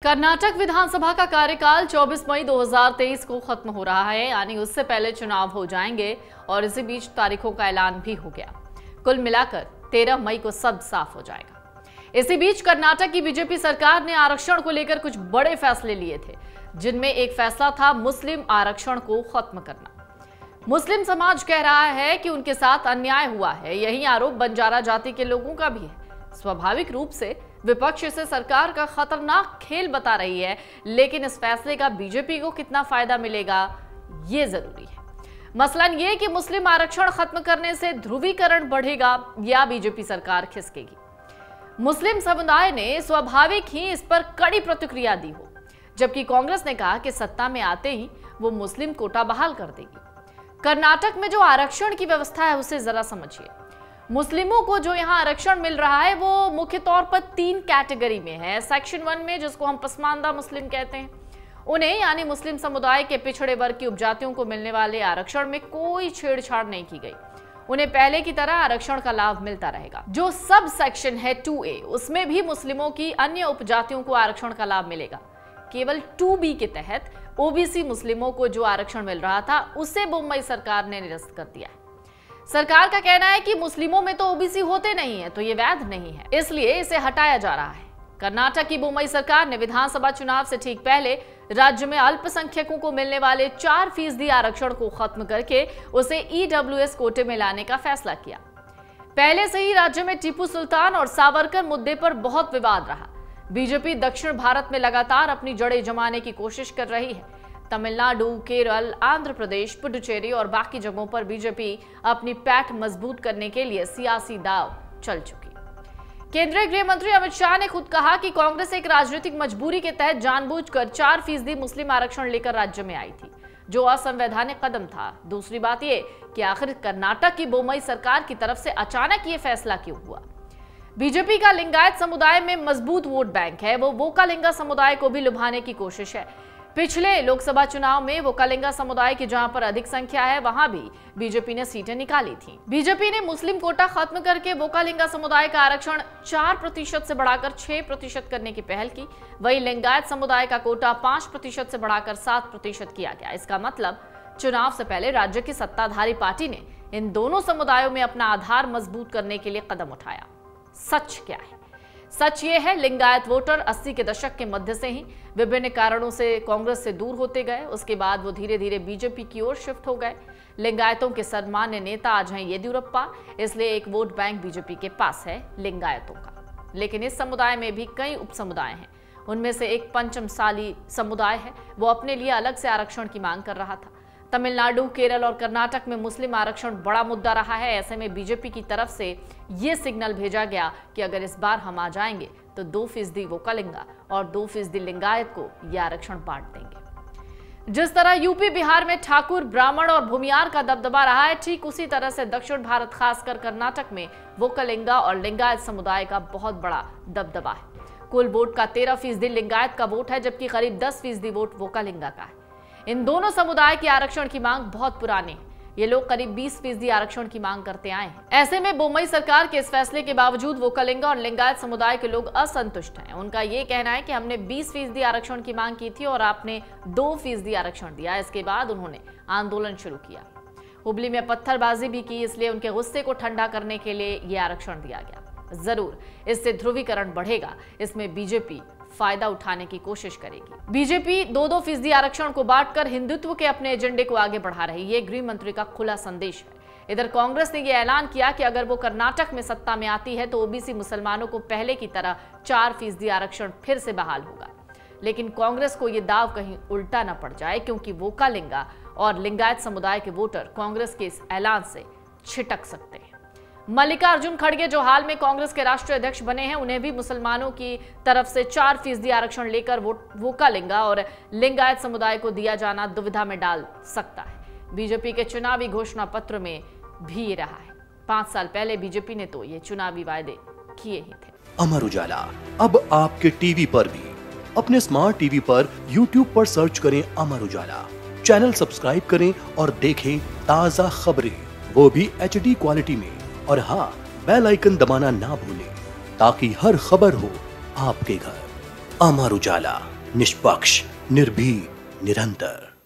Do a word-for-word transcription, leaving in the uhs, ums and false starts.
कर्नाटक विधानसभा का कार्यकाल चौबीस मई दो हज़ार तेईस को खत्म हो रहा है, यानी उससे पहले चुनाव हो जाएंगे और इसी बीच तारीखों का ऐलान भी हो गया। कुल मिलाकर तेरह मई को सब साफ हो जाएगा। इसी बीच कर्नाटक की बीजेपी सरकार ने आरक्षण को लेकर कुछ बड़े फैसले लिए थे, जिनमें एक फैसला था मुस्लिम आरक्षण को खत्म करना। मुस्लिम समाज कह रहा है कि उनके साथ अन्याय हुआ है। यही आरोप बंजारा जाति के लोगों का भी है। स्वाभाविक रूप से विपक्ष इसे सरकार का खतरनाक खेल बता रही है, लेकिन इस फैसले का बीजेपी को कितना फायदा मिलेगा, ये जरूरी है। मसलन ये कि मुस्लिम आरक्षण खत्म करने से ध्रुवीकरण बढ़ेगा या बीजेपी सरकार खिसकेगी। मुस्लिम समुदाय ने स्वाभाविक ही इस पर कड़ी प्रतिक्रिया दी हो, जबकि कांग्रेस ने कहा कि सत्ता में आते ही वो मुस्लिम कोटा बहाल कर देगी। कर्नाटक में जो आरक्षण की व्यवस्था है उसे जरा समझिए। मुस्लिमों को जो यहाँ आरक्षण मिल रहा है वो मुख्य तौर पर तीन कैटेगरी में है। सेक्शन वन में, जिसको हम पसमानदा मुस्लिम कहते हैं, उन्हें यानी मुस्लिम समुदाय के पिछड़े वर्ग की उपजातियों को मिलने वाले आरक्षण में कोई छेड़छाड़ नहीं की गई। उन्हें पहले की तरह आरक्षण का लाभ मिलता रहेगा। जो सब सेक्शन है टू ए, उसमें भी मुस्लिमों की अन्य उपजातियों को आरक्षण का लाभ मिलेगा। केवल टू बी के तहत ओबीसी मुस्लिमों को जो आरक्षण मिल रहा था उसे मुंबई सरकार ने निरस्त कर दिया है। सरकार का कहना है कि मुस्लिमों में तो ओबीसी होते नहीं है, तो ये वैध नहीं है, इसलिए इसे हटाया जा रहा है। कर्नाटक की मुंबई सरकार ने विधानसभा चुनाव से ठीक पहले राज्य में अल्पसंख्यकों को मिलने वाले चार फीसदी आरक्षण को खत्म करके उसे ईडब्ल्यूएस कोटे में लाने का फैसला किया। पहले से ही राज्य में टीपू सुल्तान और सावरकर मुद्दे पर बहुत विवाद रहा। बीजेपी दक्षिण भारत में लगातार अपनी जड़ें जमाने की कोशिश कर रही है। तमिलनाडु, केरल, आंध्र प्रदेश, पुडुचेरी और बाकी जगहों पर बीजेपी अपनी पैठ मजबूत करने के लिए सियासी दांव चल चुकी। केंद्रीय गृह मंत्री अमित शाह ने खुद कहा कि कांग्रेस एक राजनीतिक मजबूरी के तहत जानबूझकर चार फीसदी मुस्लिम आरक्षण लेकर राज्य में आई थी, जो असंवैधानिक कदम था। दूसरी बात यह कि आखिर कर्नाटक की मुंबई सरकार की तरफ से अचानक ये फैसला क्यों हुआ। बीजेपी का लिंगायत समुदाय में मजबूत वोट बैंक है, वो वोकालिंगा समुदाय को भी लुभाने की कोशिश है। पिछले लोकसभा चुनाव में वोकालिंगा समुदाय की जहां पर अधिक संख्या है, वहां भी बीजेपी ने सीटें निकाली थी। बीजेपी ने मुस्लिम कोटा खत्म करके वोकालिंगा समुदाय का आरक्षण चार प्रतिशत से बढ़ाकर छह प्रतिशत करने की पहल की। वहीं लिंगायत समुदाय का कोटा पांच प्रतिशत से बढ़ाकर सात प्रतिशत किया गया। इसका मतलब चुनाव से पहले राज्य की सत्ताधारी पार्टी ने इन दोनों समुदायों में अपना आधार मजबूत करने के लिए कदम उठाया। सच क्या है? सच ये है, लिंगायत वोटर अस्सी के दशक के मध्य से ही विभिन्न कारणों से कांग्रेस से दूर होते गए। उसके बाद वो धीरे धीरे बीजेपी की ओर शिफ्ट हो गए। लिंगायतों के सम्मान्य नेता आज हैं येदियुरप्पा, इसलिए एक वोट बैंक बीजेपी के पास है लिंगायतों का। लेकिन इस समुदाय में भी कई उप समुदाय हैं। उनमें से एक पंचमसाली समुदाय है, वो अपने लिए अलग से आरक्षण की मांग कर रहा था। तमिलनाडु, केरल और कर्नाटक में मुस्लिम आरक्षण बड़ा मुद्दा रहा है। ऐसे में बीजेपी की तरफ से ये सिग्नल भेजा गया कि अगर इस बार हम आ जाएंगे तो दो फीसदी वोकालिंगा और दो फीसदी लिंगायत को ये आरक्षण बांट देंगे। जिस तरह यूपी बिहार में ठाकुर, ब्राह्मण और भूमियार का दबदबा रहा है, ठीक उसी तरह से दक्षिण भारत खासकर कर्नाटक में वोकालिंगा और लिंगायत समुदाय का बहुत बड़ा दबदबा है। कुल वोट का तेरह फीसदी लिंगायत का वोट है, जबकि करीब दस फीसदी वोट वोकालिंगा का है। इन दोनों समुदाय की आरक्षण की मांग बहुत पुरानी है। ये लोग करीब बीस फीसदी आरक्षण की मांग करते आए हैं। ऐसे में मुंबई सरकार के इस फैसले के बावजूद वोकालिंगा और लिंगायत समुदाय के लोग असंतुष्ट हैं। उनका ये कहना है कि हमने बीस फीसदी आरक्षण की मांग की थी और आपने दो फीसदी आरक्षण दिया। इसके बाद उन्होंने आंदोलन शुरू किया, हुबली में पत्थरबाजी भी की, इसलिए उनके गुस्से को ठंडा करने के लिए ये आरक्षण दिया गया। जरूर इससे ध्रुवीकरण बढ़ेगा, इसमें बीजेपी फायदा उठाने की कोशिश करेगी। बीजेपी दो दो फीसदी आरक्षण को बांटकर हिंदुत्व के अपने एजेंडे को आगे बढ़ा रही है। ये गृह मंत्री का खुला संदेश है। इधर कांग्रेस ने यह ऐलान किया कि अगर वो कर्नाटक में सत्ता में आती है तो ओबीसी मुसलमानों को पहले की तरह चार फीसदी आरक्षण फिर से बहाल होगा। लेकिन कांग्रेस को यह दाव कहीं उल्टा न पड़ जाए, क्योंकि वोकालिंगा और लिंगायत समुदाय के वोटर कांग्रेस के इस ऐलान से छिटक सकते हैं। मल्लिकार्जुन खड़गे, जो हाल में कांग्रेस के राष्ट्रीय अध्यक्ष बने हैं, उन्हें भी मुसलमानों की तरफ से चार फीसदी आरक्षण लेकर वोकालिंगा और लिंगायत समुदाय को दिया जाना दुविधा में डाल सकता है। बीजेपी के चुनावी घोषणा पत्र में भी ये रहा है। पांच साल पहले बीजेपी ने तो ये चुनावी वायदे किए ही थे। अमर उजाला अब आपके टीवी पर भी। अपने स्मार्ट टीवी पर यूट्यूब पर सर्च करें अमर उजाला, चैनल सब्सक्राइब करें और देखें ताज़ा खबरें, वो भी एच डी क्वालिटी में। और हाँ, बेल आइकन दबाना ना भूलें ताकि हर खबर हो आपके घर। अमर उजाला। निष्पक्ष, निर्भीक, निरंतर।